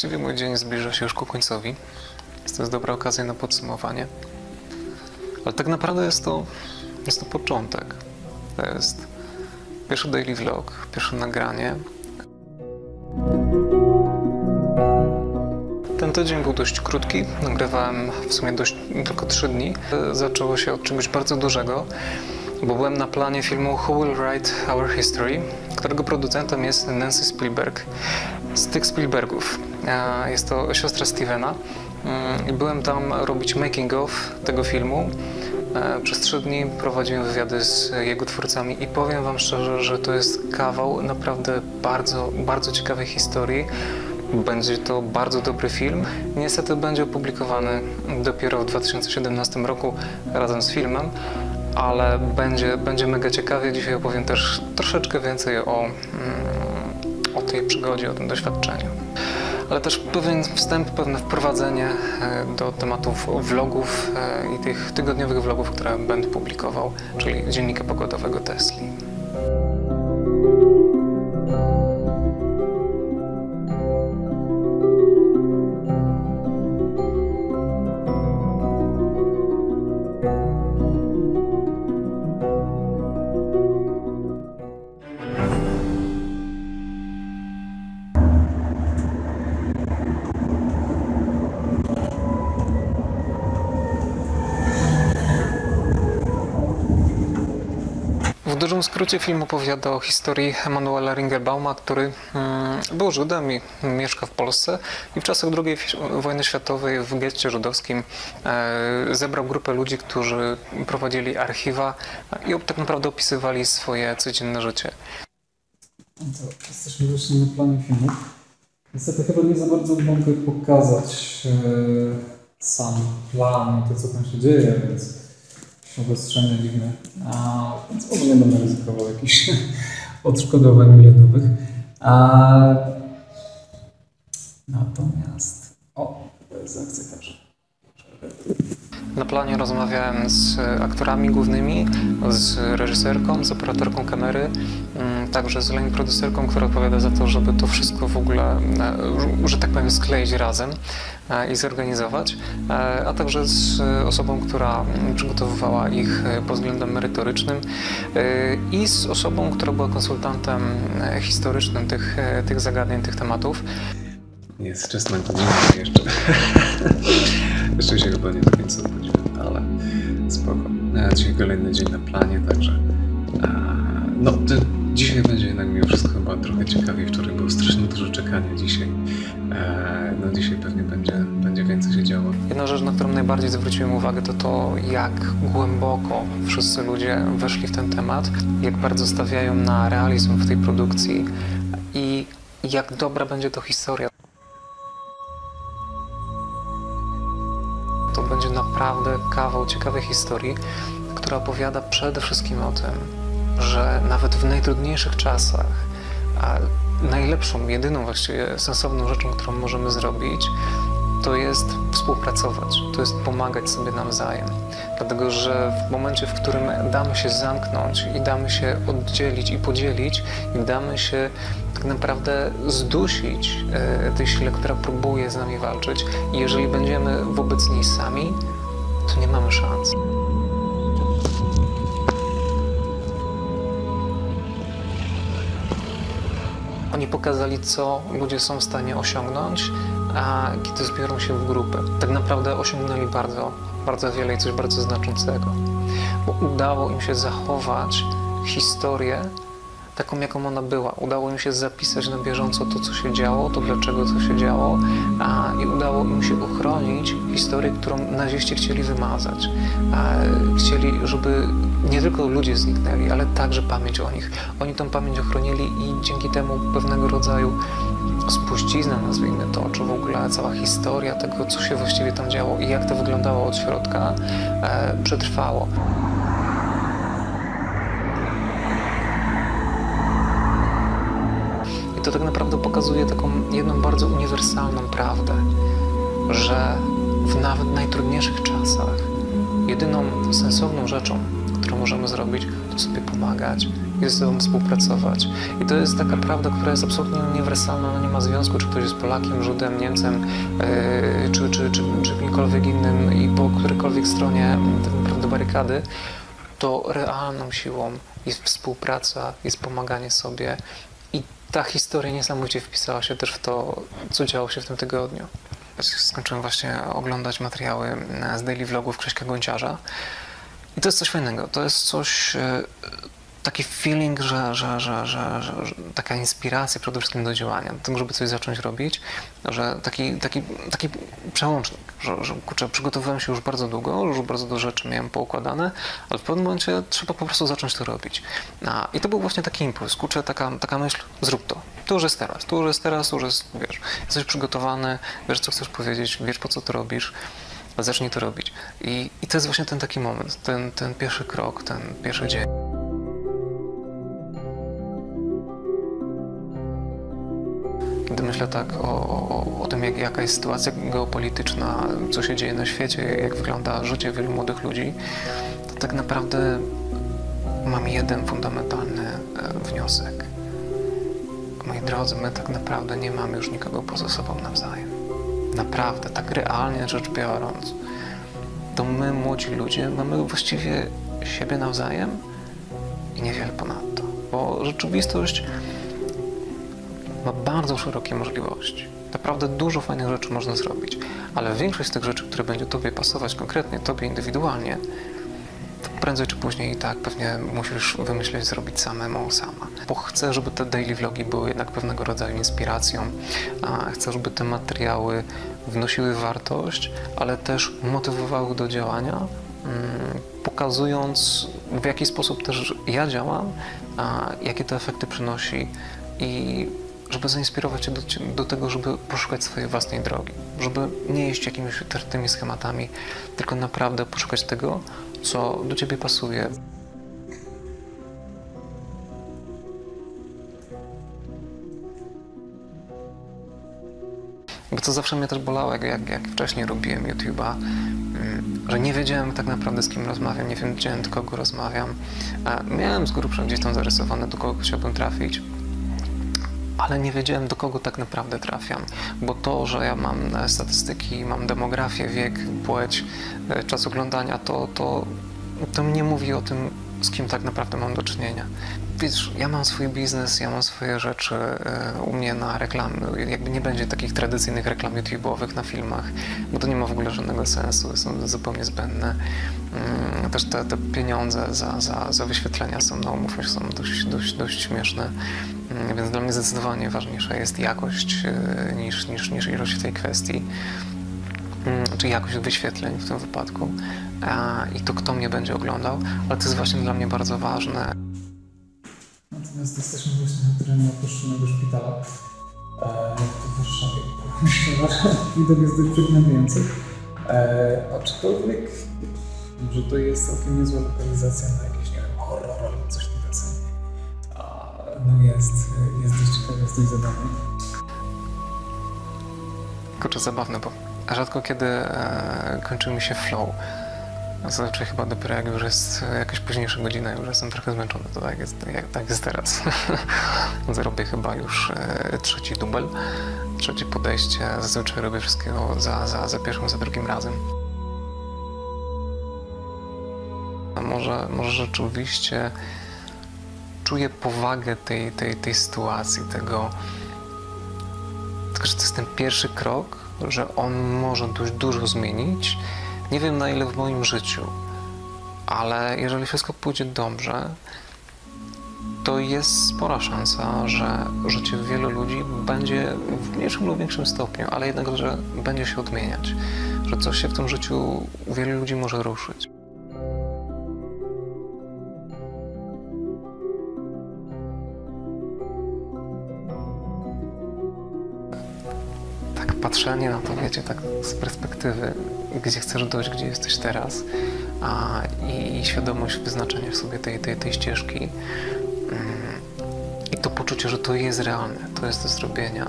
Właściwie mój dzień zbliża się już ku końcowi. To jest dobra okazja na podsumowanie. Ale tak naprawdę jest to początek. To jest pierwszy daily vlog, pierwsze nagranie. Ten tydzień był dość krótki. Nagrywałem w sumie tylko 3 dni. Zaczęło się od czegoś bardzo dużego, bo byłem na planie filmu Who Will Write Our History, którego producentem jest Nancy Spielberg. Z tych Spielbergów. Jest to siostra Stevena. I byłem tam robić making of tego filmu. Przez 3 dni prowadziłem wywiady z jego twórcami i powiem wam szczerze, że to jest kawał naprawdę bardzo, bardzo ciekawej historii. Będzie to bardzo dobry film. Niestety będzie opublikowany dopiero w 2017 roku razem z filmem, ale będzie mega ciekawie. Dzisiaj opowiem też troszeczkę więcej o tej przygodzie, o tym doświadczeniu. Ale też pewien wstęp, pewne wprowadzenie do tematów vlogów i tych tygodniowych vlogów, które będę publikował, czyli dziennika pogodowego Tesli. W dużym skrócie film opowiada o historii Emanuela Ringelbauma, który był Żydem i mieszka w Polsce i w czasach II wojny światowej w getcie żydowskim zebrał grupę ludzi, którzy prowadzili archiwa i tak naprawdę opisywali swoje codzienne życie. Jesteśmy właśnie na planie filmu. Niestety chyba nie za bardzo mogę pokazać sam plan, to co tam się dzieje, więc obostrzenia dziwne, więc może nie będę ryzykował jakichś odszkodowań milionowych. Natomiast, to jest akcja. Na planie rozmawiałem z aktorami głównymi, z reżyserką, z operatorką kamery, także z lane producerką, która odpowiada za to, żeby to wszystko w ogóle, że tak powiem, skleić razem i zorganizować, a także z osobą, która przygotowywała ich pod względem merytorycznym i z osobą, która była konsultantem historycznym tych zagadnień, tych tematów. Jest wczesna godzina jeszcze. Jeszcze się chyba nie do końca obudziłem, ale spoko. Dzisiaj kolejny dzień na planie, także dzisiaj będzie jednak mimo wszystko chyba trochę ciekawiej. Wczoraj było strasznie dużo czekania dzisiaj. Dzisiaj pewnie będzie więcej się działo. Jedna rzecz, na którą najbardziej zwróciłem uwagę, to to, jak głęboko wszyscy ludzie weszli w ten temat, jak bardzo stawiają na realizm w tej produkcji i jak dobra będzie to historia. To będzie naprawdę kawał ciekawej historii, która opowiada przede wszystkim o tym, że nawet w najtrudniejszych czasach, a najlepszą, jedyną właściwie sensowną rzeczą, którą możemy zrobić, to jest współpracować, to jest pomagać sobie nawzajem. Dlatego, że w momencie, w którym damy się zamknąć i damy się oddzielić i podzielić i damy się tak naprawdę zdusić tej sile, która próbuje z nami walczyć, i jeżeli będziemy wobec niej sami, to nie mamy szans. Oni pokazali, co ludzie są w stanie osiągnąć, kiedy zbiorą się w grupy. Tak naprawdę osiągnęli bardzo, bardzo wiele i coś bardzo znaczącego. Bo udało im się zachować historię taką, jaką ona była. Udało im się zapisać na bieżąco to, co się działo, to dlaczego to się działo, i udało im się ochronić historię, którą naziści chcieli wymazać. Chcieli, żeby nie tylko ludzie zniknęli, ale także pamięć o nich. Oni tą pamięć ochronili i dzięki temu pewnego rodzaju spuścizna, nazwijmy to, czy w ogóle cała historia tego, co się właściwie tam działo i jak to wyglądało od środka, przetrwało. I to tak naprawdę pokazuje taką jedną bardzo uniwersalną prawdę, że w nawet najtrudniejszych czasach jedyną sensowną rzeczą, którą możemy zrobić, to sobie pomagać i ze sobą współpracować. I to jest taka prawda, która jest absolutnie uniwersalna, ona nie ma związku, czy ktoś jest Polakiem, Żydem, Niemcem, czy kimkolwiek innym i po którejkolwiek stronie tak naprawdę barykady, to realną siłą jest współpraca, jest pomaganie sobie i ta historia niesamowicie wpisała się też w to, co działo się w tym tygodniu. Skończyłem właśnie oglądać materiały z daily vlogów Krzyśka Gonciarza i to jest coś fajnego, to jest coś, taki feeling, że taka inspiracja przede wszystkim do działania, do tego, żeby coś zacząć robić, że taki przełącznik, że kurczę, przygotowywałem się już bardzo długo, już bardzo dużo rzeczy miałem poukładane, ale w pewnym momencie trzeba po prostu zacząć to robić. I to był właśnie taki impuls, kurczę, taka myśl, zrób to. To już jest teraz, już jest, wiesz, jesteś przygotowany, wiesz, co chcesz powiedzieć, wiesz, po co to robisz, zacznij to robić. I to jest właśnie ten taki moment, ten pierwszy krok, ten pierwszy dzień. Kiedy myślę tak o tym, jaka jest sytuacja geopolityczna, co się dzieje na świecie, jak wygląda życie wielu młodych ludzi, to tak naprawdę mam jeden fundamentalny wniosek. Moi drodzy, my tak naprawdę nie mamy już nikogo poza sobą nawzajem. Naprawdę, tak realnie rzecz biorąc, to my, młodzi ludzie, mamy właściwie siebie nawzajem i niewiele ponadto. Bo rzeczywistość ma bardzo szerokie możliwości. Naprawdę dużo fajnych rzeczy można zrobić, ale większość z tych rzeczy, które będzie Tobie pasować konkretnie, Tobie indywidualnie, to prędzej czy później i tak pewnie musisz wymyśleć, zrobić samemu, sama. Bo chcę, żeby te daily vlogi były jednak pewnego rodzaju inspiracją, chcę, żeby te materiały wnosiły wartość, ale też motywowały do działania, pokazując, w jaki sposób też ja działam, jakie to efekty przynosi i żeby zainspirować Cię do tego, żeby poszukać swojej własnej drogi, żeby nie iść jakimiś tymi schematami, tylko naprawdę poszukać tego, co do Ciebie pasuje. Bo to zawsze mnie też bolało, jak wcześniej robiłem YouTube'a, że nie wiedziałem tak naprawdę, z kim rozmawiam, nie wiedziałem, do kogo rozmawiam. Miałem z grubsza gdzieś tam zarysowane, do kogo chciałbym trafić, ale nie wiedziałem, do kogo tak naprawdę trafiam, bo to, że ja mam statystyki, mam demografię, wiek, płeć, czas oglądania, to mnie mówi o tym, z kim tak naprawdę mam do czynienia. Wiesz, ja mam swój biznes, ja mam swoje rzeczy u mnie na reklamy, jakby nie będzie takich tradycyjnych reklam YouTube'owych na filmach, bo to nie ma w ogóle żadnego sensu, są zupełnie zbędne. Też te pieniądze za wyświetlenia są, no umówmy się, są dość śmieszne, więc dla mnie zdecydowanie ważniejsza jest jakość niż ilość w tej kwestii, czy jakość wyświetleń w tym wypadku i to, kto mnie będzie oglądał, ale to jest właśnie dla mnie bardzo ważne. Natomiast jesteśmy właśnie na terenie opuszczonego szpitala, w Warszawie. Myślę, że widok jest dość przygnębiający. Aczkolwiek może to jest całkiem niezła lokalizacja na jakiś, nie wiem, horror albo coś w tym desenie. No jest dość ciekawe, jest dość zabawne. Kurczę, zabawne, bo rzadko kiedy kończy mi się flow. Zazwyczaj chyba dopiero jak już jest jakaś późniejsza godzina, już jestem trochę zmęczony, to tak jest teraz. Zrobię chyba już trzeci dubel, trzecie podejście. Zazwyczaj robię wszystkiego za pierwszym, za drugim razem. A może rzeczywiście czuję powagę tej sytuacji, tego, że to jest ten pierwszy krok, że on może dość dużo zmienić. Nie wiem, na ile w moim życiu, ale jeżeli wszystko pójdzie dobrze, to jest spora szansa, że życie wielu ludzi będzie w mniejszym lub większym stopniu, ale jednak, że będzie się odmieniać, że coś się w tym życiu wielu ludzi może ruszyć. Patrzenie na to, wiecie, tak z perspektywy, gdzie chcesz dojść, gdzie jesteś teraz, i świadomość wyznaczenia sobie tej ścieżki i to poczucie, że to jest realne, to jest do zrobienia.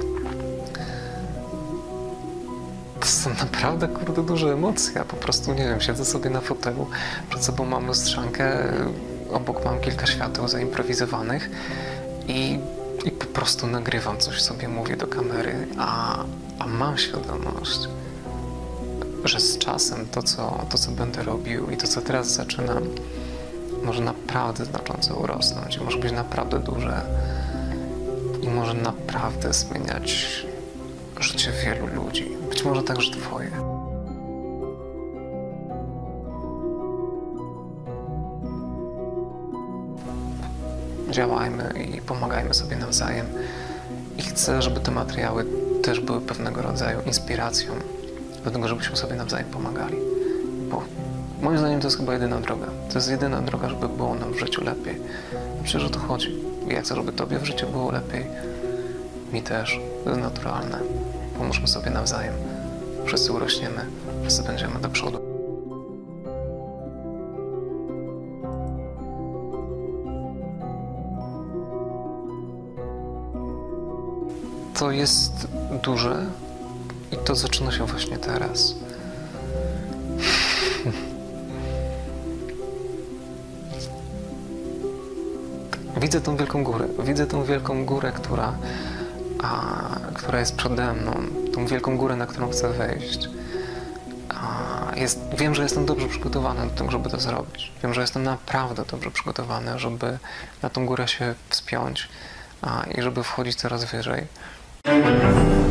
To są naprawdę, kurde, duże emocje. Ja po prostu, nie wiem, siedzę sobie na fotelu, przed sobą mam lustrzankę, obok mam kilka świateł zaimprowizowanych i po prostu nagrywam coś sobie, mówię do kamery, a mam świadomość, że z czasem to, co będę robił i to, co teraz zaczynam, może naprawdę znacząco urosnąć i może być naprawdę duże i może naprawdę zmieniać życie wielu ludzi, być może także twoje. Działajmy i pomagajmy sobie nawzajem i chcę, żeby te materiały też były pewnego rodzaju inspiracją do tego, żebyśmy sobie nawzajem pomagali, bo moim zdaniem to jest chyba jedyna droga. To jest jedyna droga, żeby było nam w życiu lepiej. Przecież o to chodzi. Ja chcę, żeby tobie w życiu było lepiej. Mi też. To jest naturalne. Pomóżmy sobie nawzajem. Wszyscy urośniemy. Wszyscy będziemy do przodu. To jest duże i to zaczyna się właśnie teraz. Widzę tą wielką górę. Widzę tą wielką górę, która jest przede mną. Tą wielką górę, na którą chcę wejść. Wiem, że jestem dobrze przygotowany do tego, żeby to zrobić. Wiem, że jestem naprawdę dobrze przygotowany, żeby na tą górę się wspiąć i żeby wchodzić coraz wyżej.